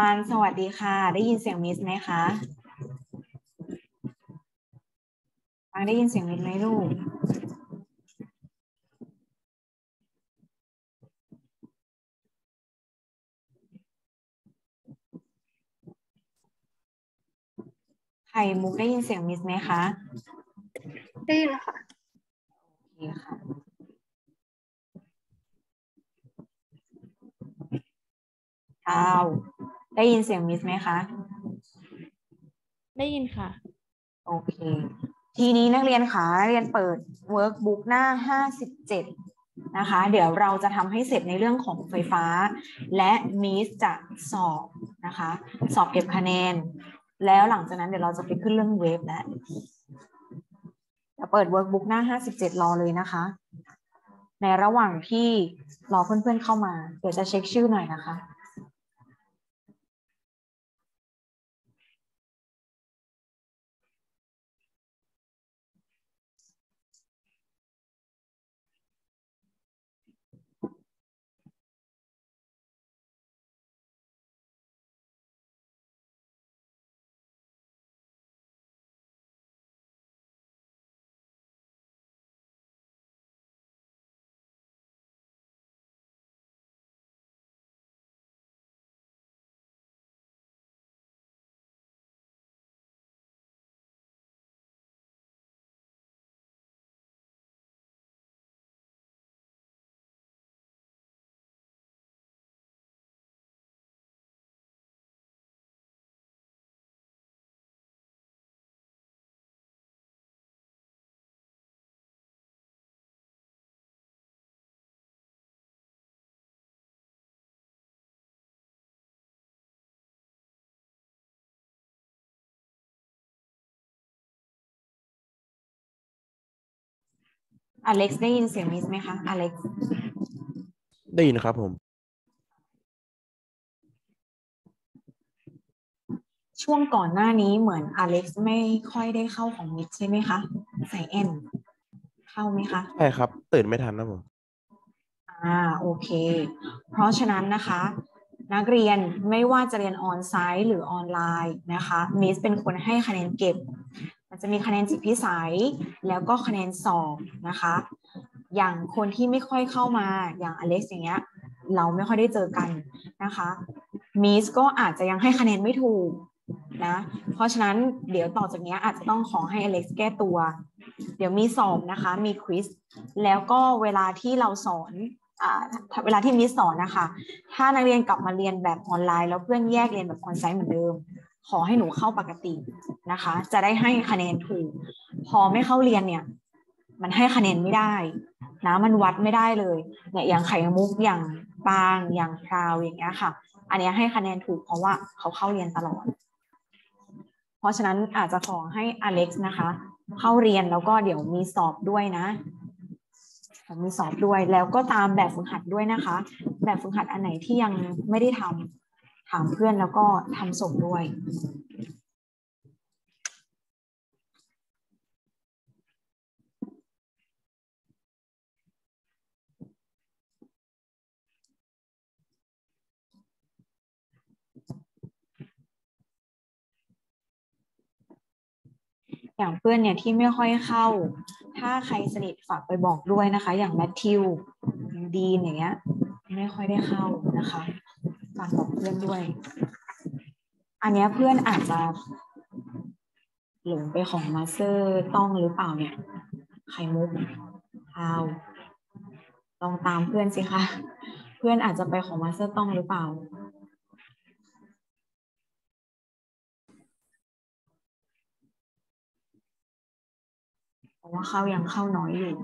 ปานสวัสดีค่ะได้ยินเสียงมิสไหมคะปานได้ยินเสียงมิสไหมลูกไข่มุกได้ยินเสียงมิสไหมคะได้ยินค่ะโอเคค่ะอ้าวได้ยินเสียงมิสไหมคะได้ยินค่ะโอเคทีนี้นักเรียนคะนักเรียนเปิด workbook หน้า57นะคะเดี๋ยวเราจะทำให้เสร็จในเรื่องของไฟฟ้าและมิสจะสอบนะคะสอบเก็บคะแนนแล้วหลังจากนั้นเดี๋ยวเราจะไปขึ้นเรื่องเวฟแล้วเปิด workbook หน้า57รอเลยนะคะในระหว่างที่รอเพื่อนๆเข้ามาเดี๋ยวจะเช็คชื่อหน่อยนะคะอเล็กซ์ได้ยินเสียงมิสไหมคะอเล็กซ์ได้ยินครับผมช่วงก่อนหน้านี้เหมือนอเล็กซ์ไม่ค่อยได้เข้าของมิสใช่ไหมคะใส่แอนเข้าไหมคะใช่ครับตื่นไม่ทันนะผมโอเคเพราะฉะนั้นนะคะนักเรียนไม่ว่าจะเรียนออนไซต์หรือออนไลน์นะคะมิสเป็นคนให้คะแนนเก็บมันจะมีคะแนนจิตพิสัยแล้วก็คะแนนสอบนะคะอย่างคนที่ไม่ค่อยเข้ามาอย่างอเล็กซ์อย่างเงี้ยเราไม่ค่อยได้เจอกันนะคะมิสก็อาจจะยังให้คะแนนไม่ถูกนะเพราะฉะนั้นเดี๋ยวต่อจากนี้อาจจะต้องขอให้อเล็กซ์แก้ตัวเดี๋ยวมีสอบนะคะมีควิสแล้วก็เวลาที่เราสอนเวลาที่มิสสอนนะคะถ้านักเรียนกลับมาเรียนแบบออนไลน์แล้วเพื่อนแยกเรียนแบบออนไซต์เหมือนเดิมขอให้หนูเข้าปกตินะคะจะได้ให้คะแนนถูกพอไม่เข้าเรียนเนี่ยมันให้คะแนนไม่ได้นะมันวัดไม่ได้เลยเนี่ยอย่างไข่มุกอย่างปางอย่างพราวอย่างเงี้ยค่ะอันนี้ให้คะแนนถูกเพราะว่าเขาเข้าเรียนตลอดเพราะฉะนั้นอาจจะขอให้อเล็กซ์นะคะเข้าเรียนแล้วก็เดี๋ยวมีสอบด้วยนะมีสอบด้วยแล้วก็ตามแบบฝึกหัดด้วยนะคะแบบฝึกหัดอันไหนที่ยังไม่ได้ทำถามเพื่อนแล้วก็ทำส่งด้วยอย่างเพื่อนเนี่ยที่ไม่ค่อยเข้าถ้าใครสนิทฝากไปบอกด้วยนะคะอย่างแมทธิวดีนอย่างเงี้ยไม่ค่อยได้เข้านะคะฝากบอกเพื่อนด้วยอันนี้เพื่อนอาจจะหลงไปของมาสเตอร์ต้องหรือเปล่าเนี่ยไข่มุกพาวลองตามเพื่อนสิคะเพื่อนอาจจะไปของมาสเตอร์ต้องหรือเปล่าเพราะว่าเข้ายังเข้าน้อยอยู่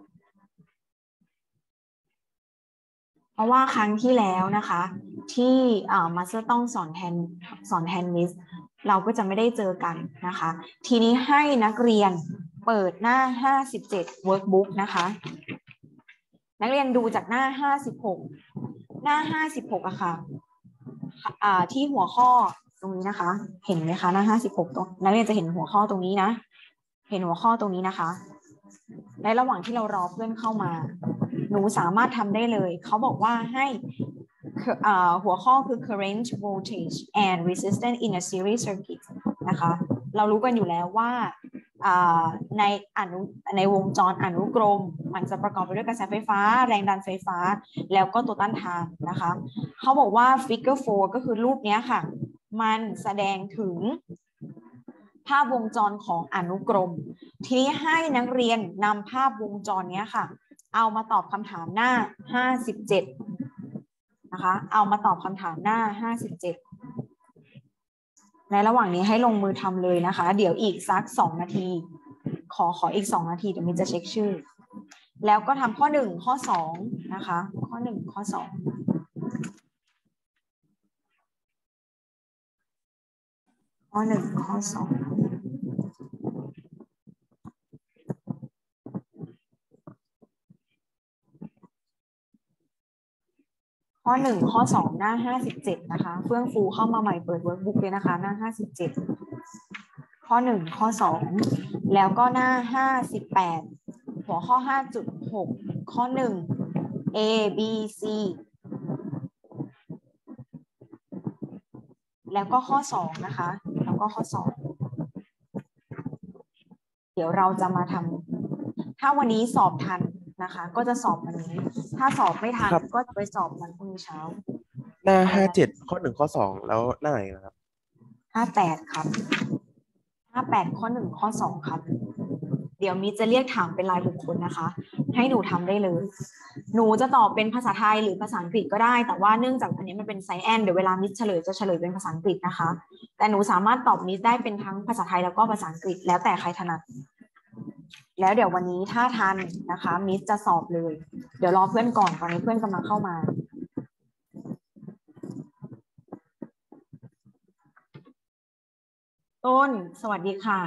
เพราะว่าครั้งที่แล้วนะคะที่มาสเตอร์ต้องสอนแทนมิสเราก็จะไม่ได้เจอกันนะคะทีนี้ให้นักเรียนเปิดหน้า57 workbook นะคะนักเรียนดูจากหน้า56หน้า56อะค่ะที่หัวข้อตรงนี้นะคะเห็นไหมคะหน้า56ตรงนักเรียนจะเห็นหัวข้อตรงนี้นะเห็นหัวข้อตรงนี้นะคะในระหว่างที่เรารอเพื่อนเข้ามาหนูสามารถทำได้เลยเขาบอกว่าให้หัวข้อคือ current voltage and resistance in a series circuit นะคะเรารู้กันอยู่แล้วว่าในวงจรอนุกรมมันจะประกอบไปด้วยกระแสไฟฟ้าแรงดันไฟฟ้าแล้วก็ตัวต้านทานนะคะเขาบอกว่า figure 4 ก็คือรูปนี้ค่ะมันแสดงถึงภาพวงจรของอนุกรมทีนี้ให้นักเรียนนำภาพวงจรนี้ค่ะเอามาตอบคำถามหน้า57นะคะเอามาตอบคำถามหน้า57ในระหว่างนี้ให้ลงมือทำเลยนะคะเดี๋ยวอีกสัก2 นาทีขออีก2 นาทีเดี๋ยวมินจะเช็คชื่อแล้วก็ทำข้อ1ข้อ2นะคะข้อ1ข้อ2ข้อ1ข้อ2ข้อ1ข้อ2หน้า57นะคะเฟื่องฟูเข้ามาใหม่เปิดเวิร์กบุ๊กเลยนะคะหน้า57ข้อ1ข้อ2แล้วก็หน้า58หัวข้อ 5.6 ข้อ1 A B C แล้วก็ข้อ2นะคะแล้วก็ข้อ2เดี๋ยวเราจะมาทำถ้าวันนี้สอบทันนะคะก็จะสอบวันนี้ถ้าสอบไม่ทันก็จะไปสอบวันพรุ่งนี้เช้าหน้า57ข้อ1ข้อ2แล้วหน้าไหนนะครับ 58ครับ58ข้อ1ข้อ2ครับเดี๋ยวมิจะเรียกถามเป็นรายบุคคลนะคะให้หนูทำได้เลยหนูจะตอบเป็นภาษาไทยหรือภาษาอังกฤษก็ได้แต่ว่าเนื่องจากอันนี้มันเป็นไซแอนเดี๋ยวเวลามิเฉลยจะเฉลยเป็นภาษาอังกฤษนะคะแต่หนูสามารถตอบมิได้เป็นทั้งภาษาไทยแล้วก็ภาษาอังกฤษแล้วแต่ใครถนัดแล้วเดี๋ยววันนี้ถ้าทันนะคะมิจะสอบเลยเดี๋ยวรอเพื่อนก่อนตอนนี้เพื่อนกำลังเข้ามาต้นสวัสดีค่ะ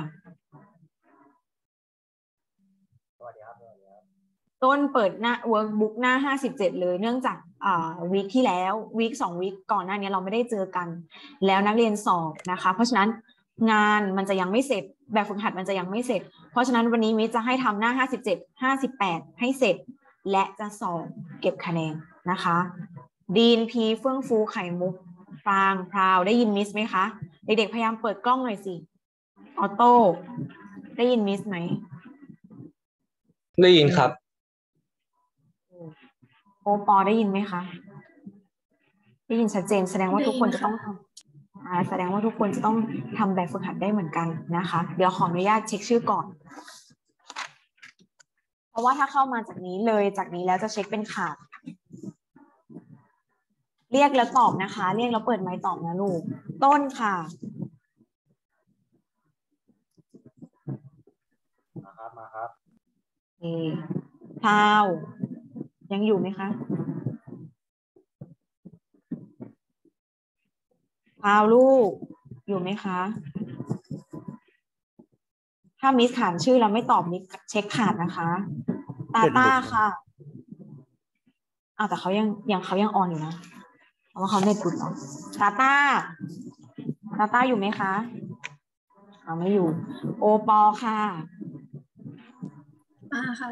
ต้นเปิดหน้า workbook หน้า57เลยเนื่องจากวีคที่แล้ววีค2วีคก่อนหน้านี้เราไม่ได้เจอกันแล้วนักเรียนสอบนะคะเพราะฉะนั้นงานมันจะยังไม่เสร็จแบบฝึกหัดมันจะยังไม่เสร็จเพราะฉะนั้นวันนี้มิจะให้ทำหน้า57 58ให้เสร็จและจะสอบเก็บคะแนนนะคะดีนพีเฟื่องฟูไข่มุกฟางพราวได้ยินมิสไหมคะเด็กๆพยายามเปิดกล้องหน่อยสิออโต้ได้ยินมิสไหมได้ยินครับโอปอได้ยินไหมคะได้ยินชัดเจนแสดงว่าทุกคนจะต้องทำแสดงว่าทุกคนจะต้องทำแบบฝึกหัดได้เหมือนกันนะคะเดี๋ยวขออนุญาตเช็คชื่อก่อนเพราะว่าถ้าเข้ามาจากนี้เลยจากนี้แล้วจะเช็คเป็นขาดเรียกแล้วตอบนะคะเรียกแล้วเปิดไมค์ตอบนะลูกต้นค่ะมาครับพาวยังอยู่ไหมคะพาวลูกอยู่ไหมคะถ้ามิสขานชื่อเราไม่ตอบมิสเช็คขาดนะคะตาต้าค่ะแต่เขายังออนอยู่นะเพราะว่าเขาเน็ตหลุดเนาะตาต้าอยู่ไหมคะไม่อยู่โอปอค่ะค่ะ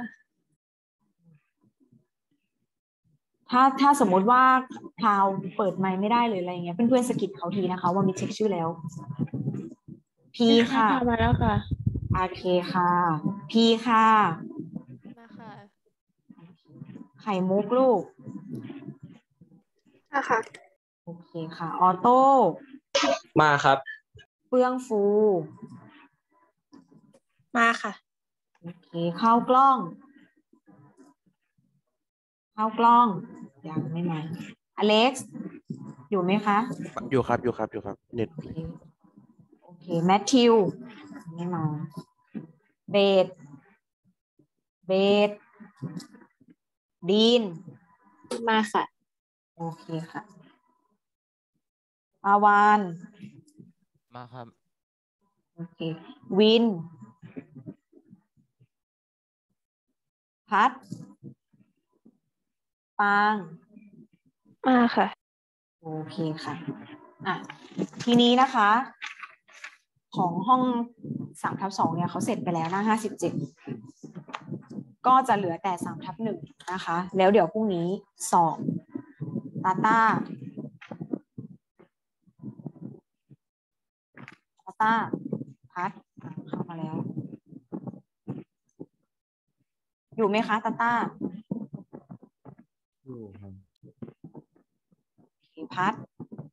ถ้าสมมติว่าพาวเปิดไมค์ไม่ได้เลยอะไรเงี้ยเพื่อนๆสกิดเขาทีนะคะว่ามิเช็คชื่อแล้วพีค่ะมาแล้วค่ะโอเคค่ะพีค่ะมาค่ะไข่มุกลูกค่ะโอเคค่ะออโต้มาครับเฟื่องฟูมาค่ะโอเคเข้ากล้องยังไม่มาอเล็กซ์อยู่ไหมคะอยู่ครับเน็ตโอเคแมทธิวไม่มาเบสดีนมาค่ะโอเคค่ะอาวานมาครับโอเควินพัดปางมาค่ะโอเคค่ะทีนี้นะคะของห้อง3/2เนี่ยเขาเสร็จไปแล้วหน้า57ก็จะเหลือแต่3/1นะคะแล้วเดี๋ยวพรุ่งนี้สอบตาต้าพัดเข้ามาแล้วอยู่ไหมคะตาต้าอยู่ครับพัด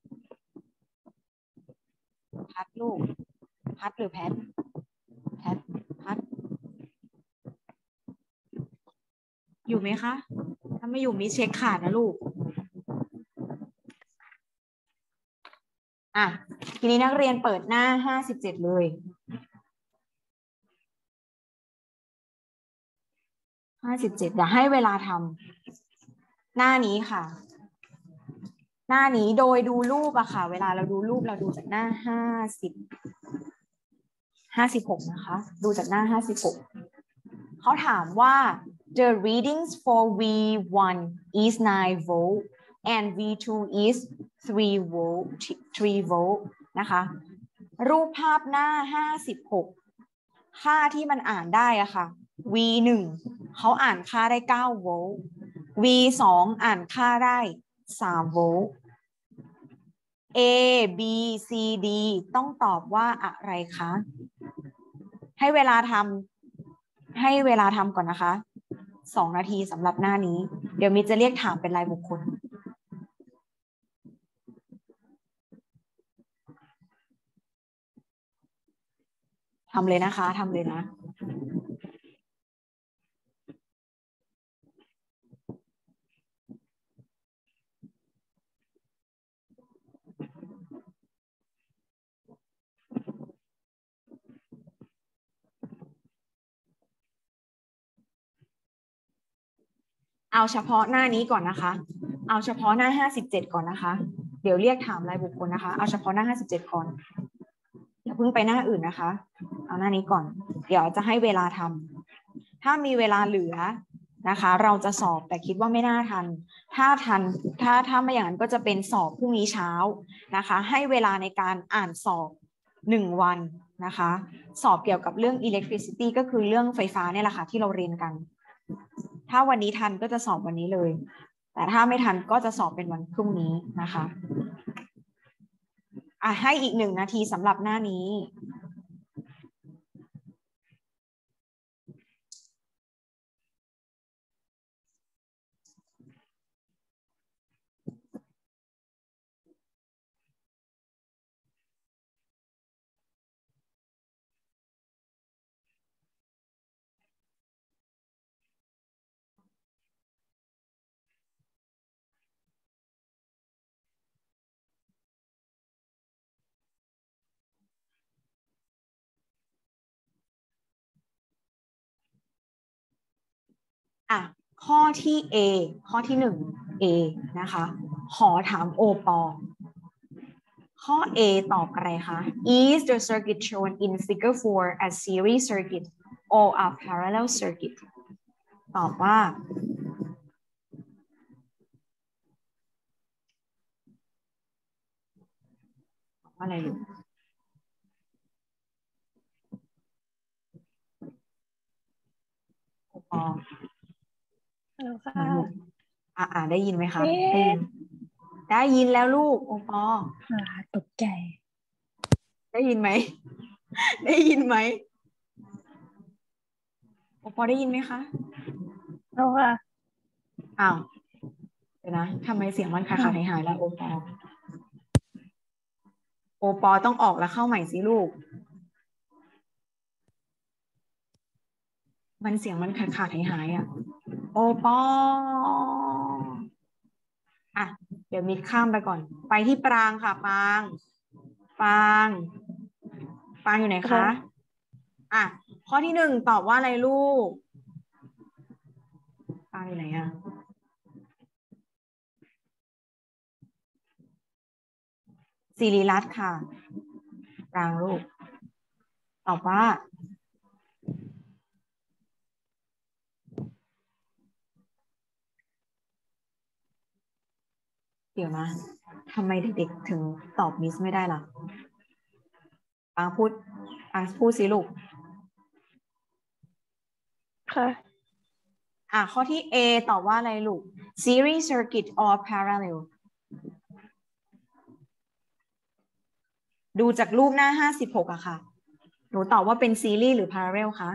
ลูกพัดหรือแพทพัดอยู่ไหมคะถ้าไม่อยู่มีเช็คขาดนะลูกอ่ะทีนี้นักเรียนเปิดหน้า57เลย57อย่าให้เวลาทำหน้านี้ค่ะหน้านี้โดยดูรูปอะค่ะเวลาเราดูรูปเราดูจากหน้า56นะคะดูจากหน้า56เขาถามว่า the readings for V1 is 9 volt and V2 is 3 volt นะคะรูปภาพหน้า56ค่าที่มันอ่านได้อะค่ะ V1 เขาอ่านค่าได้9โวลต์ V2 อ่านค่าได้3โวลต์ A B C D ต้องตอบว่าอะไรคะให้เวลาทำก่อนนะคะ2 นาทีสำหรับหน้านี้เดี๋ยวมิจะเรียกถามเป็นรายบุคคลทำเลยนะคะทำเลยนะเอาเฉพาะหน้านี้ก่อนนะคะเอาเฉพาะหน้า57ก่อนนะคะเดี๋ยวเรียกถามรายบุคคลนะคะเอาเฉพาะหน้า57ก่อนอย่าเพิ่งไปหน้าอื่นนะคะเอาหน้านี้ก่อนเดี๋ยวจะให้เวลาทำถ้ามีเวลาเหลือนะคะเราจะสอบแต่คิดว่าไม่น่าทันถ้าทันถ้าไม่อย่างนั้นก็จะเป็นสอบพรุ่งนี้เช้านะคะให้เวลาในการอ่านสอบ1 วันนะคะสอบเกี่ยวกับเรื่อง electricity ก็คือเรื่องไฟฟ้าเนี่ยแหละค่ะที่เราเรียนกันถ้าวันนี้ทันก็จะสอบวันนี้เลยแต่ถ้าไม่ทันก็จะสอบเป็นวันพรุ่งนี้นะคะให้อีก1 นาทีสำหรับหน้านี้ข้อที่ A ข้อที่1 A นะคะขอถามโอปอข้อ A ตอบอะไรคะ Is the circuit shown in figure 4 a series circuit or a parallel circuit ตอบว่าอะไรลูกโอปอได้ยินไหมคะได้ยินแล้วลูกโอปอตกใจได้ยินไหมได้ยินไหมโอปอได้ยินไหมคะเอาค่ะอ้าวเดี๋ยวนะทำไมเสียงมันขาดหายแล้วโอปอต้องออกแล้วเข้าใหม่สิลูกมันเสียงมันขาดหายอ่ะโอปอเดี๋ยวมิดข้ามไปก่อนไปที่ปรางค่ะปรางอยู่ไหนคะข้อที่1ตอบว่าอะไรลูกปรางอยู่ไหนศิริรัตน์ค่ะปรางลูกตอบว่าเดี๋ยวนะทำไมเด็กๆถึงตอบมิสไม่ได้ล่ะปรางพูดสิลูกค่ะข้อที่ A ตอบว่าอะไรลูก series circuit or parallel ดูจากรูปหน้า56อะค่ะหนูตอบว่าเป็นซีรีส์หรือพาราเรลคะ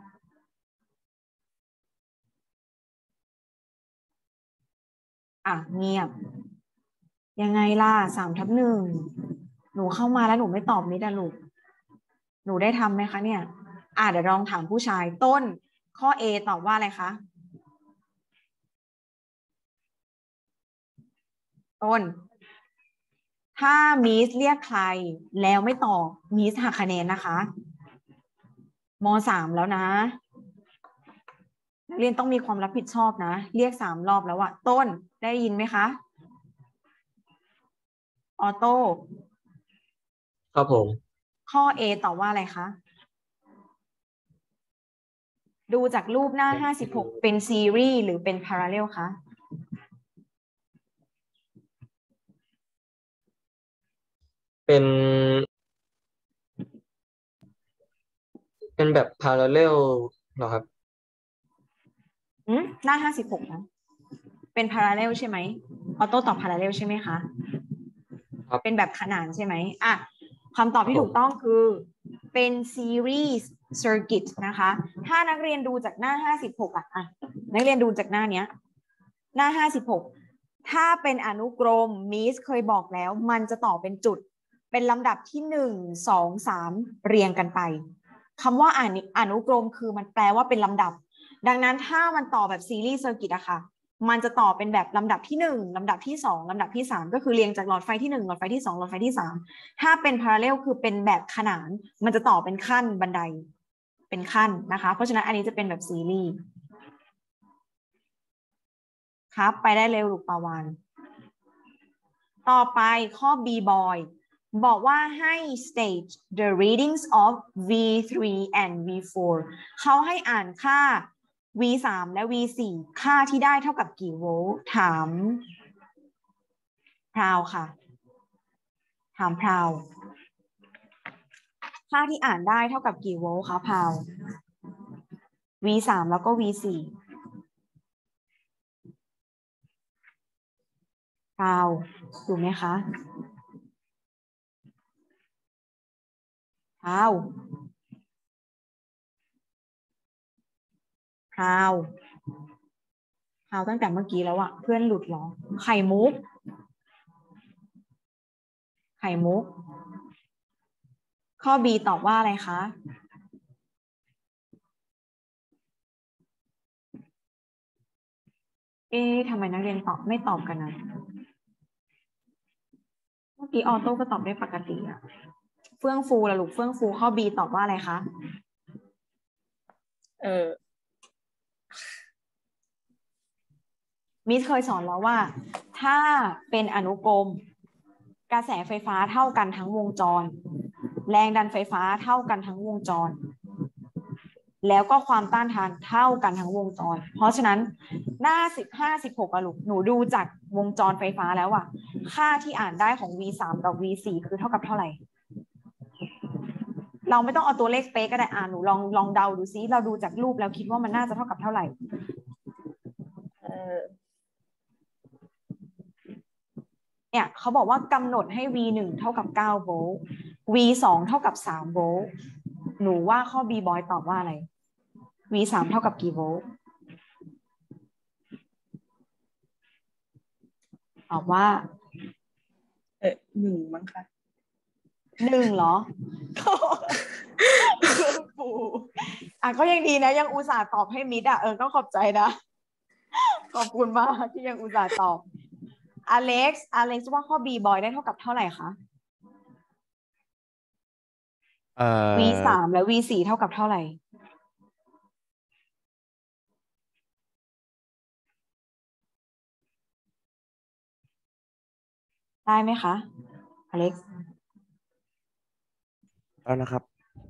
เงียบยังไงล่ะ3/1หนูเข้ามาแล้วหนูไม่ตอบมิดอะลูกหนูได้ทำไหมคะเนี่ยเดี๋ยวลองถามผู้ชายต้นข้อ A ตอบว่าอะไรคะต้นถ้ามิสเรียกใครแล้วไม่ตอบมิสหักคะแนนนะคะม.3แล้วนะนักเรียนต้องมีความรับผิดชอบนะเรียก3 รอบแล้วอะต้นได้ยินไหมคะออโต้ครับผมข้อ A ตอบว่าอะไรคะดูจากรูปหน้า56เป็นซีรีส์หรือเป็นพาราเรลคะเป็นแบบ parallel เหรอครับหน้า56นะเป็นพาราเรลใช่ไหมออโต้ตอบพาราเรลใช่ไหมคะครับเป็นแบบขนานใช่ไหมคำตอบที่ครับผมถูกต้องคือเป็นซีรีส์เซอร์กิตนะคะถ้านักเรียนดูจากหน้า56นักเรียนดูจากหน้าเนี้ยหน้า56ถ้าเป็นอนุกรมมิสเคยบอกแล้วมันจะต่อเป็นจุดเป็นลำดับที่1 2 3เรียงกันไปคำว่าอนุกรมคือมันแปลว่าเป็นลำดับดังนั้นถ้ามันต่อแบบซีรีส์เซอร์กิตอะค่ะมันจะต่อเป็นแบบลำดับที่1ลำดับที่2ลำดับที่3ก็คือเรียงจากหลอดไฟที่1หลอดไฟที่2หลอดไฟที่3ถ้าเป็นพาราเรลคือเป็นแบบขนานมันจะต่อเป็นขั้นบันไดเป็นขั้นนะคะเพราะฉะนั้นอันนี้จะเป็นแบบซีรีส์ครับไปได้เร็วลูกปาวานต่อไปข้อ B boy บอกว่าให้ state the readings of V3 and V4 เขาให้อ่านค่า V3 และ V4 ค่าที่ได้เท่ากับกี่โวลต์ถามพราวค่ะถามพราวค่าที่อ่านได้เท่ากับกี่โวลต์คะพราว V3 แล้วก็ V4 พราวถูกไหมคะพราวพราวตั้งแต่เมื่อกี้แล้วอะเพื่อนหลุดเหรอไข่มุกข้อ B ตอบว่าอะไรคะทำไมนักเรียนไม่ตอบกันนะเมื่อกี้ออโต้ก็ตอบได้ปกติอะเฟื่องฟูละลูกเฟื่องฟูข้อ B ตอบว่าอะไรคะมิสเคยสอนแล้วว่าถ้าเป็นอนุกรมกระแสไฟฟ้าเท่ากันทั้งวงจรแรงดันไฟฟ้าเท่ากันทั้งวงจรแล้วก็ความต้านทานเท่ากันทั้งวงจรเพราะฉะนั้นหน้า15 16อะลูกหนูดูจากวงจรไฟฟ้าแล้วอะค่าที่อ่านได้ของ V3 กับ V4 คือเท่ากับเท่าไหร่เราไม่ต้องเอาตัวเลขเป๊ะก็ได้หนูลองเดาดูซิเราดูจากรูปแล้วคิดว่ามันน่าจะเท่ากับเท่าไหร่เนี่ยเขาบอกว่ากำหนดให้ V1 เท่ากับ9โวลต์ V2 เท่ากับ3โวลต์หนูว่าข้อ B boy ตอบว่าอะไร V3 เท่ากับกี่โวลต์ตอบว่า 1มั้งคะ 1เหรอปูก็ยังดีนะยังอุตส่าห์ตอบให้มิดก็ขอบใจนะขอบคุณมากที่ยังอุตส่าห์ตอบอเล็กซ์ว่าข้อ B boy ได้เท่ากับเท่าไหร่คะ V3 และ V4 เท่ากับเท่าไหร่ได้ไหมคะอเล็กซ์เอานะครับ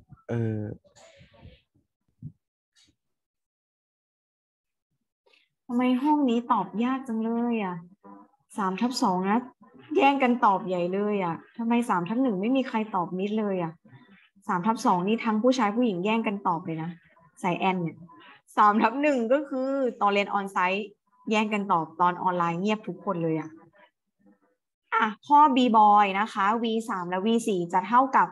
ทำไมห้องนี้ตอบยากจังเลย3/2นะแย่งกันตอบใหญ่เลยทำไม3/1ไม่มีใครตอบมิดเลย3/2นี่ทั้งผู้ชายผู้หญิงแย่งกันตอบเลยนะใส่แอนเนี่ย3/1ก็คือตอนเรียนออนไซต์แย่งกันตอบตอนออนไลน์เงียบทุกคนเลยข้อ B boy นะคะ V 3และ V 4จะเท่ากับ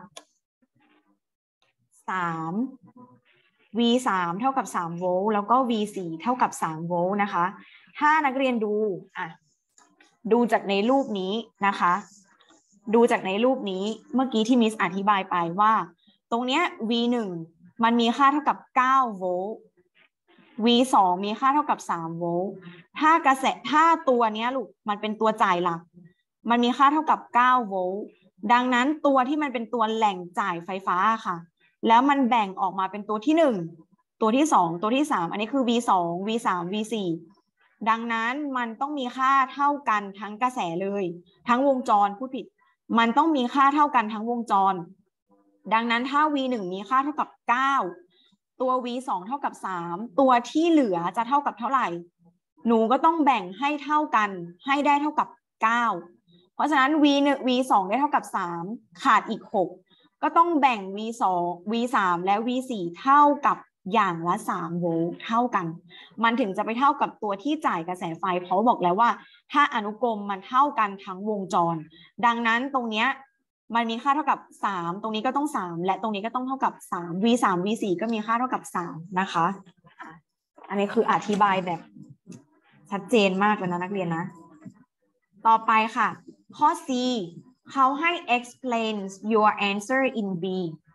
3 V 3เท่ากับ3โวลต์แล้วก็ V 4เท่ากับ3โวลต์นะคะถ้านักเรียนดูจากในรูปนี้นะคะดูจากในรูปนี้เมื่อกี้ที่มิสอธิบายไปว่าตรงเนี้ย V 1มันมีค่าเท่ากับ9โวลต์ V 2มีค่าเท่ากับ3โวลต์ถ้าตัวเนี้ยลูกมันเป็นตัวจ่ายหลักมันมีค่าเท่ากับ9โวลต์ดังนั้นตัวที่มันเป็นตัวแหล่งจ่ายไฟฟ้าค่ะแล้วมันแบ่งออกมาเป็นตัวที่1ตัวที่2ตัวที่3อันนี้คือ V 2 V 3 V 4ดังนั้นมันต้องมีค่าเท่ากันทั้งกระแสเลยทั้งวงจรพูดผิดมันต้องมีค่าเท่ากันทั้งวงจรดังนั้นถ้า V 1มีค่าเท่ากับ9ตัว V 2เท่ากับ3ตัวที่เหลือจะเท่ากับเท่าไหร่หนูก็ต้องแบ่งให้เท่ากันให้ได้เท่ากับ9เพราะฉะนั้น V 2ได้เท่ากับ3ขาดอีก6ก็ต้องแบ่ง V 2 V 3และ V 4เท่ากับอย่างละ3โวลต์เท่ากันมันถึงจะไปเท่ากับตัวที่จ่ายกระแสไฟเพราะบอกแล้วว่าถ้าอนุกรมมันเท่ากันทั้งวงจรดังนั้นตรงเนี้ยมันมีค่าเท่ากับ3ตรงนี้ก็ต้อง3และตรงนี้ก็ต้องเท่ากับ3 V 3 V 4ก็มีค่าเท่ากับ3นะคะอันนี้คืออธิบายแบบชัดเจนมากเลยนะนักเรียนนะต่อไปค่ะข้อ C เขาให้ explain your answer in B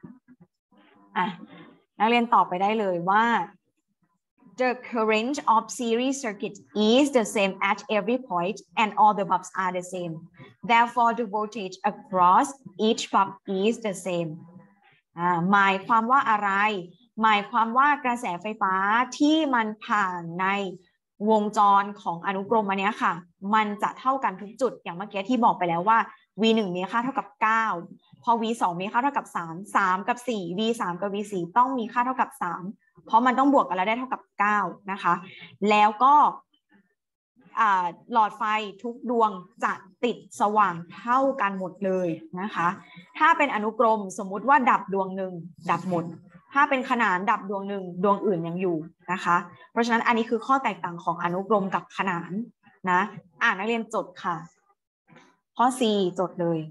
นักเรียนตอบไปได้เลยว่า the current of series circuit is the same at every point and all the bulbs are the same therefore the voltage across each bulb is the same หมายความว่าอะไรหมายความว่ากระแสไฟฟ้าที่มันผ่านในวงจรของอนุกรมอันนี้ค่ะมันจะเท่ากันทุกจุดอย่างเมื่อกี้ที่บอกไปแล้วว่า V 1มีค่าเท่ากับ9พอ V 2มีค่าเท่ากับ3 3กับ4 V 3กับ V 4ต้องมีค่าเท่ากับ3เพราะมันต้องบวกกันแล้วได้เท่ากับ9นะคะแล้วก็หลอดไฟทุกดวงจะติดสว่างเท่ากันหมดเลยนะคะถ้าเป็นอนุกรมสมมุติว่าดับดวงหนึ่งดับหมดถ้าเป็นขนานดับดวงหนึ่งดวงอื่นยังอยู่นะคะเพราะฉะนั้นอันนี้คือข้อแตกต่างของอนุกรมกับขนานนะนักเรียนจดค่ะข้อ C จดเลย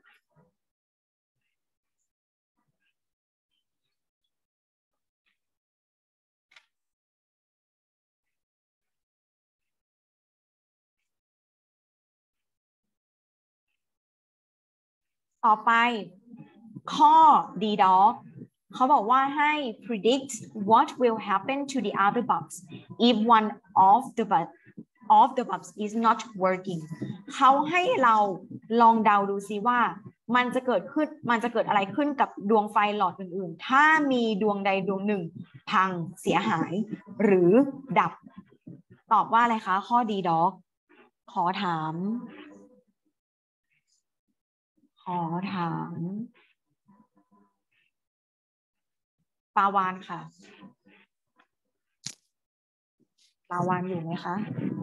ต่อไปข้อ D dog เขาบอกว่าให้ predict what will happen to the other bulbs if one of the bulbs is not working เขาให้เราลองเดาดูซิว่ามันจะเกิดอะไรขึ้นกับดวงไฟหลอดอื่นๆถ้ามีดวงใดดวงหนึ่งพังเสียหายหรือดับตอบว่าอะไรคะข้อ D dog ขอถามปาวานค่ะปาวานอยู่ไหมคะ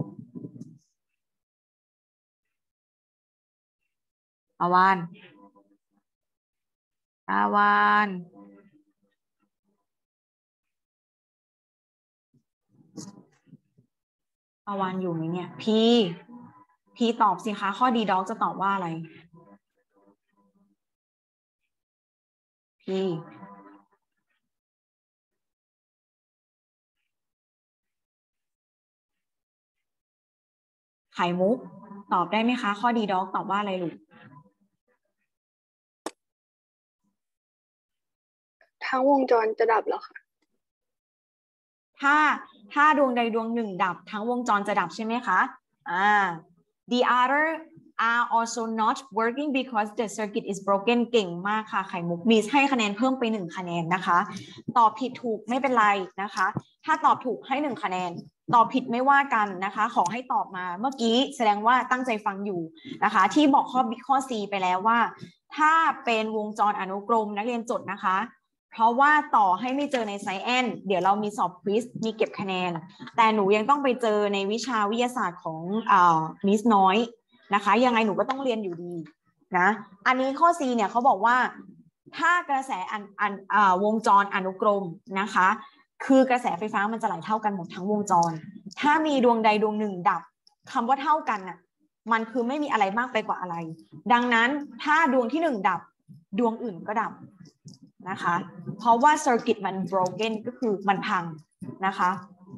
ปาวานอยู่ไหมเนี่ยพี่ตอบสิคะข้อดีด็อกจะตอบว่าอะไรพี่ไข่มุกตอบได้ไหมคะข้อดีด็อกตอบว่าอะไรลูกทั้งวงจรจะดับเหรอคะถ้าดวงใดดวงหนึ่งดับทั้งวงจรจะดับใช่ไหมคะthe other are also not working because the circuit is broken เก่งมากค่ะไข่มุกมีให้คะแนนเพิ่มไป1คะแนนนะคะตอบผิดถูกไม่เป็นไรนะคะถ้าตอบถูกให้1คะแนนตอบผิดไม่ว่ากันนะคะขอให้ตอบมาเมื่อกี้แสดงว่าตั้งใจฟังอยู่นะคะที่บอกข้อ C ไปแล้วว่าถ้าเป็นวงจรอนุกรมนักเรียนจดนะคะเพราะว่าต่อให้ไม่เจอในไซแอนเดี๋ยวเรามีสอบควิสมีเก็บคะแนนแต่หนูยังต้องไปเจอในวิชาวิทยาศาสตร์ของมิสน้อยนะคะยังไงหนูก็ต้องเรียนอยู่ดีนะอันนี้ข้อ C เนี่ยเขาบอกว่าถ้ากระแสวงจรอนุกรมนะคะคือกระแสไฟฟ้ามันจะไหลเท่ากันหมดทั้งวงจรถ้ามีดวงใดดวงหนึ่งดับคำว่าเท่ากันน่ะมันคือไม่มีอะไรมากไปกว่าอะไรดังนั้นถ้าดวงที่1ดับดวงอื่นก็ดับนะคะเพราะว่า circuit มัน broken ก็คือมันพังนะคะ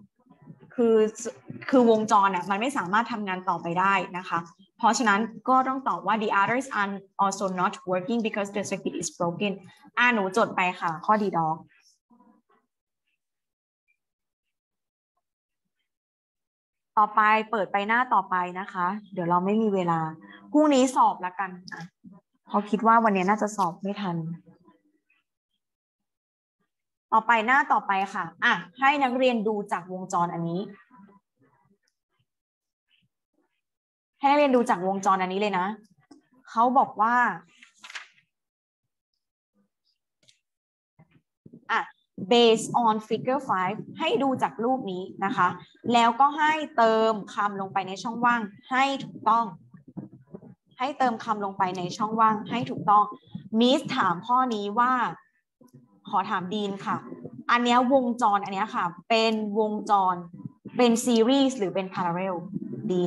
คือวงจรอ่ะมันไม่สามารถทำงานต่อไปได้นะคะเพราะฉะนั้นก็ต้องตอบว่า the others are also not working because the circuit is broken หนูจดไปค่ะข้อดีดอกต่อไปเปิดไปหน้าต่อไปนะคะเดี๋ยวเราไม่มีเวลาพรุ่งนี้สอบละกันเพราะคิดว่าวันนี้น่าจะสอบไม่ทันต่อไปหน้าต่อไปค่ะให้นักเรียนดูจากวงจรอันนี้ให้นักเรียนดูจากวงจรอันนี้เลยนะเขาบอกว่าbased on figure 5ให้ดูจากรูปนี้นะคะแล้วก็ให้เติมคำลงไปในช่องว่างให้ถูกต้องให้เติมคำลงไปในช่องว่างให้ถูกต้องมิสถามข้อนี้ว่าขอถามดีนค่ะอันนี้วงจรอันนี้ค่ะเป็นวงจรเป็นซีรีส์หรือเป็น parallel ดีน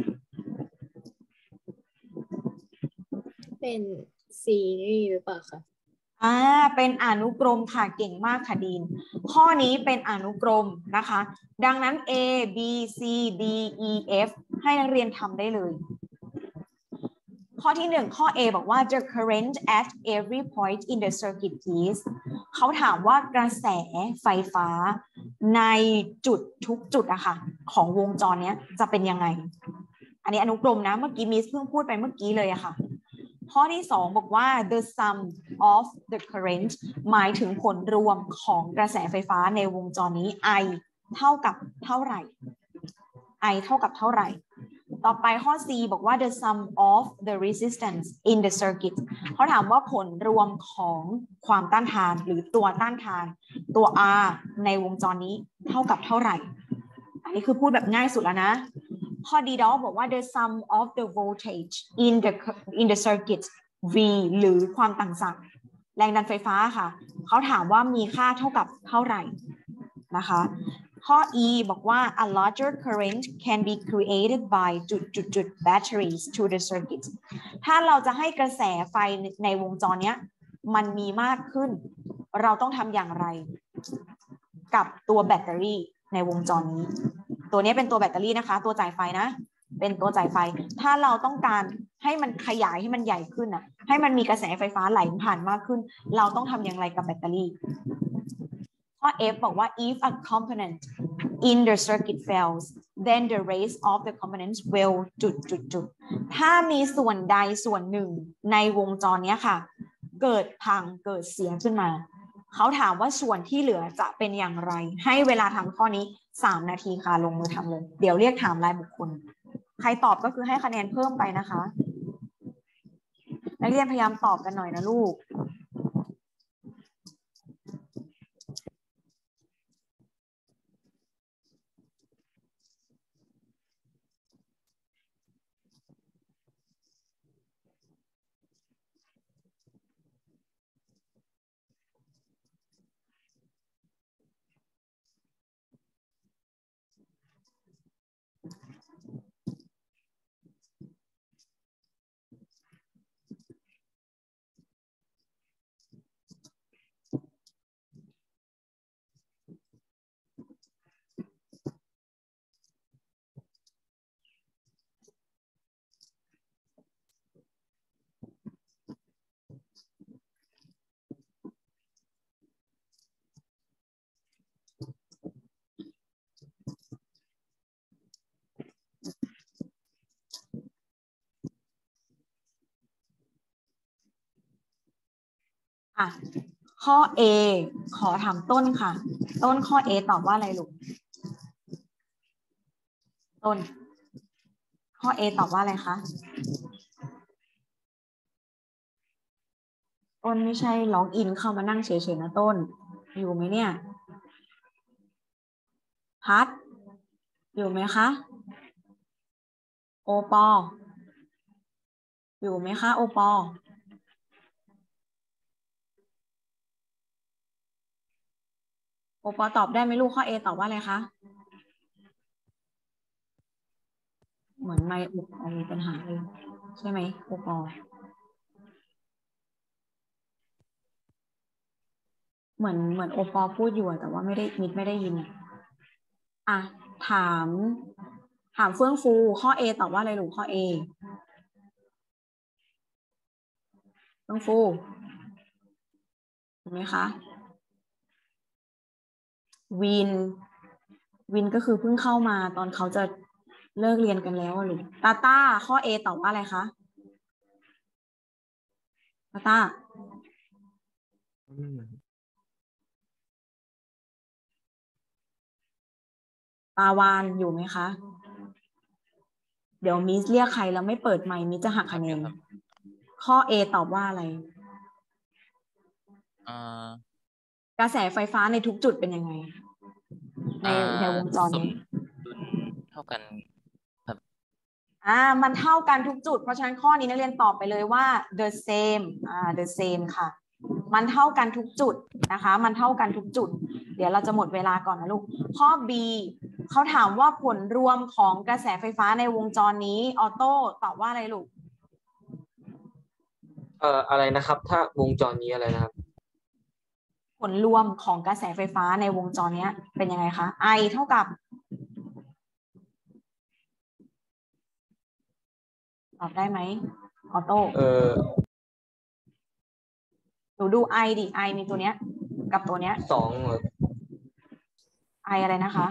เป็นซีรีส์หรือเปล่าคะเป็นอนุกรมค่ะเก่งมากค่ะดีนข้อนี้เป็นอนุกรมนะคะดังนั้น A B C D E F ให้นักเรียนทำได้เลยข้อที่1ข้อ A บอกว่า the current at every point in the circuit is เขาถามว่ากระแสไฟฟ้าในจุดทุกจุดอะค่ะของวงจรนี้จะเป็นยังไงอันนี้อนุกรมนะเมื่อกี้มิสเพิ่งพูดไปเมื่อกี้เลยอะค่ะข้อที่2บอกว่า the sum of the current หมายถึงผลรวมของกระแสไฟฟ้าในวงจรนี้ I เท่ากับเท่าไหร่ I เท่ากับเท่าไหร่ต่อไปข้อ C บอกว่า the sum of the resistance in the circuit เขาถามว่าผลรวมของความต้านทานหรือตัวต้านทานตัว R ในวงจรนี้เท่ากับเท่าไหร่อันนี้คือพูดแบบง่ายสุดแล้วนะข้อ D บอกว่า the sum of the voltage in the circuit V หรือความต่างศักย์แรงดันไฟฟ้าค่ะเขาถามว่ามีค่าเท่ากับเท่าไหร่นะคะข้อ E บอกว่า a larger current can be created by batteries to the circuit ถ้าเราจะให้กระแสไฟในวงจรเนี้ยมันมีมากขึ้นเราต้องทำอย่างไรกับตัวแบตเตอรี่ในวงจรนี้ตัวนี้เป็นตัวแบตเตอรี่นะคะตัวจ่ายไฟนะเป็นตัวจ่ายไฟถ้าเราต้องการให้มันขยายให้มันใหญ่ขึ้นอ่ะให้มันมีกระแสไฟฟ้าไหลผ่านมากขึ้นเราต้องทำอย่างไรกับแบตเตอรี่ข้อ F บอกว่า if a component in the circuit fails then the rest of the components will ถ้ามีส่วนใดส่วนหนึ่งในวงจรนี้ค่ะเกิดพังเกิดเสียขึ้นมาเขาถามว่าส่วนที่เหลือจะเป็นอย่างไรให้เวลาทำข้อนี้3 นาทีค่ะลงมือทำเลยเดี๋ยวเรียกถามรายบุคคลใครตอบก็คือให้คะแนนเพิ่มไปนะคะนักเรียนพยายามตอบกันหน่อยนะลูกข้อ A ขอถามต้นค่ะต้นข้อ A ตอบว่าอะไรลูกต้นข้อ A ตอบว่าอะไรคะต้นไม่ใช่ล็อกอินเข้ามานั่งเฉยๆนะต้นอยู่ไหมเนี่ยพัดอยู่ไหมคะโอปออยู่ไหมคะโอปอโอปอตอบได้ไหมลูกข้อ A ตอบว่าอะไรคะเหมือนไม่อุปกรณ์มีปัญหาเลยใช่ไหมอุปกรณ์เหมือนโอปอพูดอยู่แต่ว่าไม่ได้มิดไม่ได้ยินอ่ะถามเฟื่องฟูข้อ A ตอบว่าอะไรลูกข้อ A เฟื่องฟูถูกไหมคะวินก็คือเพิ่งเข้ามาตอนเขาจะเลิกเรียนกันแล้วลูกตาต้าข้อ A ตอบว่าอะไรคะตาต้าปาวานอยู่ไหมคะเดี๋ยวมิสเรียกใครแล้วไม่เปิดไมค์มิสจะหักคะแนนข้อ A ตอบว่าอะไรกระแสไฟฟ้าในทุกจุดเป็นยังไงในวงจรนี้เท่ากันครับมันเท่ากันทุกจุดเพราะฉะนั้นข้อนี้นักเรียนตอบไปเลยว่า the same the same ค่ะมันเท่ากันทุกจุดนะคะมันเท่ากันทุกจุดเดี๋ยวเราจะหมดเวลาก่อนนะลูกข้อ B เขาถามว่าผลรวมของกระแสไฟฟ้าในวงจรนี้ออโต้ตอบว่าอะไรลูกอะไรนะครับถ้าวงจรนี้อะไรนะครับผลรวมของกระแสไฟฟ้าในวงจรนี้เป็นยังไงคะ I เท่ากับตอบได้ไหมออโต้หนูดู I ดิ I มีตัวเนี้ยกับตัวเนี้ย 2 I อะไรนะคะ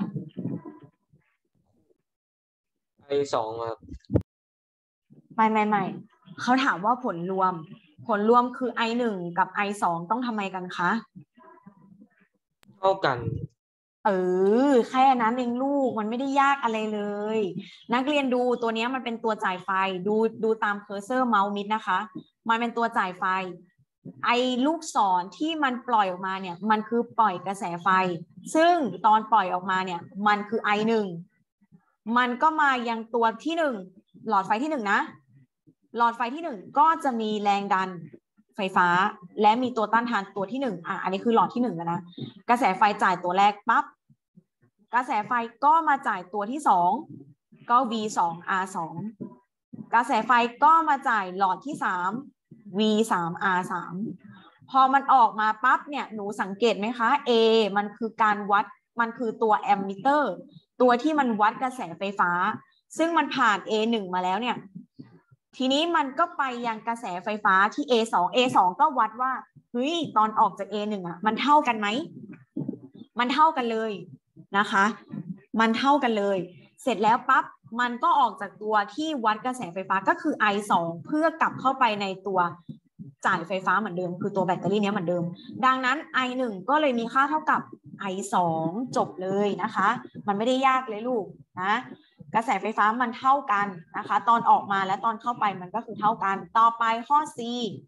I 2ครับไม่เขาถามว่าผลรวมคือ I 1กับ I 2ต้องทำไมกันคะเท่ากันแค่นั้นเองลูกมันไม่ได้ยากอะไรเลยนักเรียนดูตัวนี้มันเป็นตัวจ่ายไฟดูตามเคอร์เซอร์เมาส์มิดนะคะมันเป็นตัวจ่ายไฟไอ้ลูกศรที่มันปล่อยออกมาเนี่ยมันคือปล่อยกระแสไฟซึ่งตอนปล่อยออกมาเนี่ยมันคือ I 1มันก็มายังตัวที่1หลอดไฟที่1นะหลอดไฟที่1ก็จะมีแรงดันไฟฟ้าและมีตัวต้านทานตัวที่1อันนี้คือหลอดที่1แล้วนะกระแสไฟจ่ายตัวแรกปั๊บกระแสไฟก็มาจ่ายตัวที่2ก็ V2R2 กระแสไฟก็มาจ่ายหลอดที่3 V3R3 พอมันออกมาปั๊บเนี่ยหนูสังเกตไหมคะ A มันคือการวัดมันคือตัวแอมมิเตอร์ตัวที่มันวัดกระแสไฟฟ้าซึ่งมันผ่าน A1 มาแล้วเนี่ยทีนี้มันก็ไปยังกระแสไฟฟ้าที่ A2 ก็วัดว่าเฮ้ยตอนออกจาก A1 มันเท่ากันไหมมันเท่ากันเลยนะคะมันเท่ากันเลยเสร็จแล้วปั๊บมันก็ออกจากตัวที่วัดกระแสไฟฟ้าก็คือ I2 เพื่อกลับเข้าไปในตัวจ่ายไฟฟ้าเหมือนเดิมคือตัวแบตเตอรี่นี้เหมือนเดิมดังนั้น I1 ก็เลยมีค่าเท่ากับ I2 จบเลยนะคะมันไม่ได้ยากเลยลูกนะกระแสไฟฟ้ามันเท่ากันนะคะตอนออกมาและตอนเข้าไปมันก็คือเท่ากันต่อไปข้อ C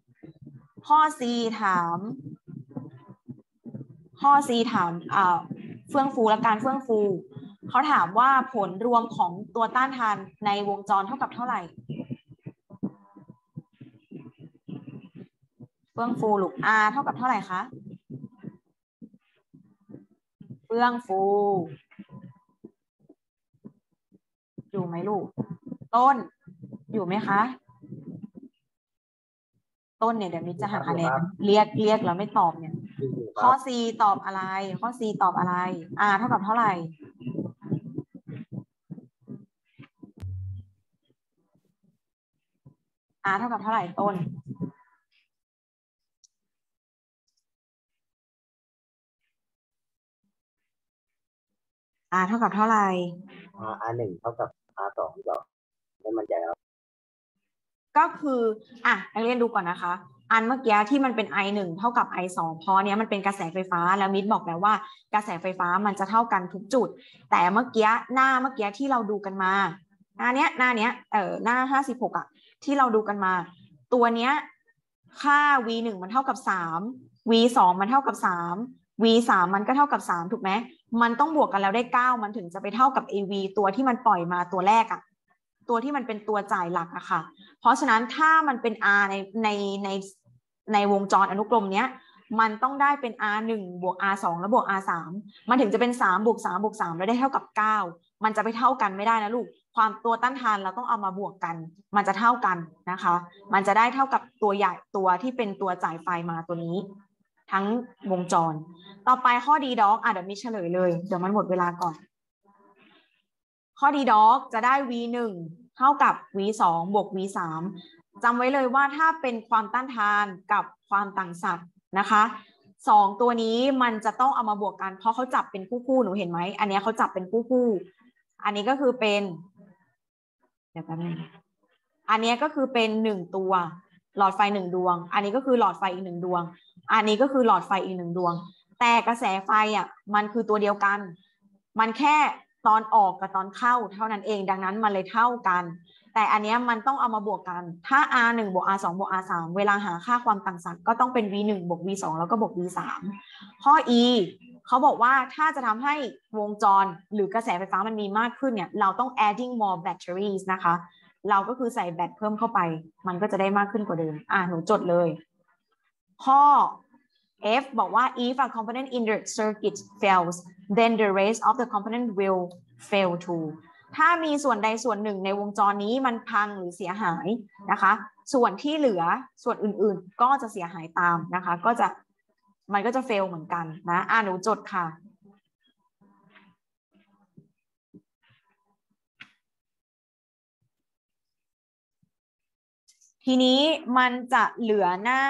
ถามเฟื่องฟูและการเฟื่องฟูเขาถามว่าผลรวมของตัวต้านทานในวงจรเท่ากับเท่าไหร่เฟื่องฟูลูก R เท่ากับเท่าไหร่คะเฟื่องฟูอยู่ไหมลูกต้นอยู่ไหมคะต้นเนี่ยเดี๋ยวมิจะหาคะแนนเรียกแล้วไม่ตอบเนี่ยข้อ C ตอบอะไรข้อ C ตอบอะไร R เท่ากับเท่าไหร่R เท่ากับเท่าไหร่ต้นเท่ากับเท่าไหร่ R1 เท่ากับ R2 หรือเปล่าไม่มั่นใจแล้วก็คือนักเรียนดูก่อนนะคะอันเมื่อกี้ที่มันเป็น I1 เท่ากับ I2 เพราะเนี้ยมันเป็นกระแสไฟฟ้าแล้วมิดบอกแล้วว่ากระแสไฟฟ้ามันจะเท่ากันทุกจุดแต่เมื่อกี้หน้าเมื่อกี้ที่เราดูกันมาหน้าเนี้ยหน้า56ที่เราดูกันมาตัวเนี้ยค่า V1 มันเท่ากับ3 V2 มันเท่ากับ3 V3 มันก็เท่ากับ3ถูกไหมมันต้องบวกกันแล้วได้9มันถึงจะไปเท่ากับ AV ตัวที่มันปล่อยมาตัวแรกตัวที่มันเป็นตัวจ่ายหลักค่ะเพราะฉะนั้นถ้ามันเป็น R ในวงจรอนุกรมเนี้ยมันต้องได้เป็น R1 บวก R2 แล้วบวก R3 มันถึงจะเป็น3บวก3บวก3แล้วได้เท่ากับ9มันจะไปเท่ากันไม่ได้นะลูกความตัวต้านทานเราต้องเอามาบวกกันมันจะเท่ากันนะคะมันจะได้เท่ากับตัวใหญ่ตัวที่เป็นตัวจ่ายไฟมาตัวนี้ทั้งวงจรต่อไปข้อดีด็อกเดี๋ยวมีเฉลยเลยเดี๋ยวมันหมดเวลาก่อนข้อดีด็อกจะได้ V1 เท่ากับ V2 บวก V3 จำไว้เลยว่าถ้าเป็นความต้านทานกับความต่างศักย์นะคะ2ตัวนี้มันจะต้องเอามาบวกกันเพราะเขาจับเป็นคู่ๆหนูเห็นไหมอันนี้เขาจับเป็นคู่ๆอันนี้ก็คือเป็นเดี๋ยวแป๊บนึงอันนี้ก็คือเป็น1ตัวหลอดไฟ1ดวงอันนี้ก็คือหลอดไฟอีก1ดวงอันนี้ก็คือหลอดไฟอีก1ดวงแต่กระแสไฟมันคือตัวเดียวกันมันแค่ตอนออกกับตอนเข้าเท่านั้นเองดังนั้นมันเลยเท่ากันแต่อันนี้มันต้องเอามาบวกกันถ้า R1 บวก R2 บวก R3 เวลาหาค่าความต่างศักย์ก็ต้องเป็น V1 บวก V2 แล้วก็บวก V3 ข้อ E เขาบอกว่าถ้าจะทำให้วงจรหรือกระแสไฟฟ้ามันมีมากขึ้นเนี่ยเราต้อง adding more batteries นะคะเราก็คือใส่แบตเพิ่มเข้าไปมันก็จะได้มากขึ้นกว่าเดิมหนูจดเลยข้อ F บอกว่า if a component in the circuit fails then the rest of the component will fail too ถ้ามีส่วนใดส่วนหนึ่งในวงจรนี้มันพังหรือเสียหายนะคะส่วนที่เหลือส่วนอื่นๆก็จะเสียหายตามนะคะมันก็จะ fail เหมือนกันนะหนูจดค่ะทีนี้มันจะเหลือหน้า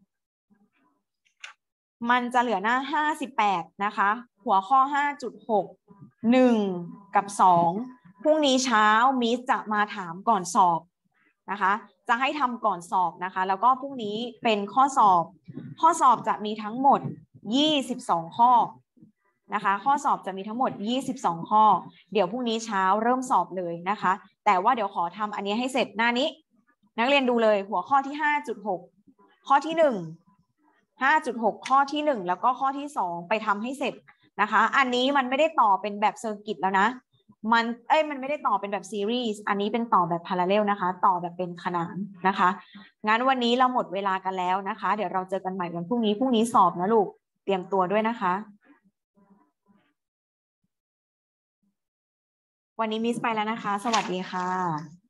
58นะคะหัวข้อ 5.6 1 กับ 2พรุ่งนี้เช้ามิสจะมาถามก่อนสอบนะคะจะให้ทำก่อนสอบนะคะแล้วก็พรุ่งนี้เป็นข้อสอบจะมีทั้งหมด22ข้อนะคะข้อสอบจะมีทั้งหมด22ข้อเดี๋ยวพรุ่งนี้เช้าเริ่มสอบเลยนะคะแต่ว่าเดี๋ยวขอทำอันนี้ให้เสร็จหน้านี้นักเรียนดูเลยหัวข้อที่ 5.6 ข้อที่5.6 ข้อที่1แล้วก็ข้อที่2ไปทำให้เสร็จนะคะอันนี้มันไม่ได้ต่อเป็นแบบเซอร์กิตแล้วนะมันไม่ได้ต่อเป็นแบบซีรีส์อันนี้เป็นต่อแบบพาราเรลนะคะต่อแบบเป็นขนานนะคะงั้นวันนี้เราหมดเวลากันแล้วนะคะเดี๋ยวเราเจอกันใหม่วันพรุ่งนี้สอบนะลูกเตรียมตัวด้วยนะคะวันนี้มิสไปแล้วนะคะสวัสดีค่ะ